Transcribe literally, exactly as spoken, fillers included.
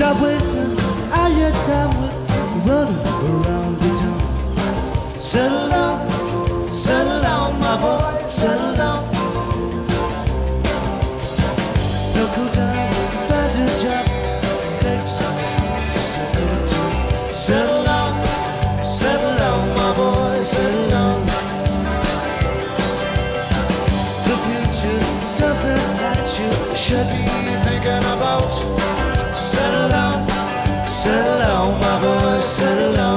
Stop wasting all your time with running around the town. Settle down, settle down, my boy, settle down. No cool down, find a job, take some responsibility. Settle down, settle down, my boy, settle down. The future's something that you should be thinking about. Settle down, settle down, my boy, settle down.